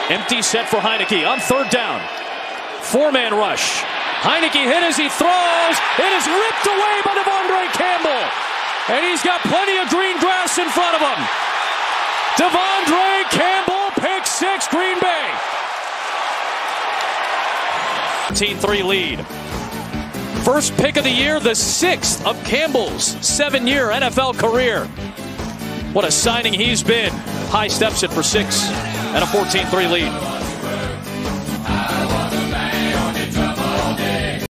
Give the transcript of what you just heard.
Empty set for Heinicke on third down. Four-man rush. Heinicke hit as he throws. It is ripped away by De'Vondre Campbell. And he's got plenty of green grass in front of him. De'Vondre Campbell, pick six, Green Bay. 14-3 lead. First pick of the year, the sixth of Campbell's 7-year NFL career. What a signing he's been. High steps it for six and a 14-3 lead.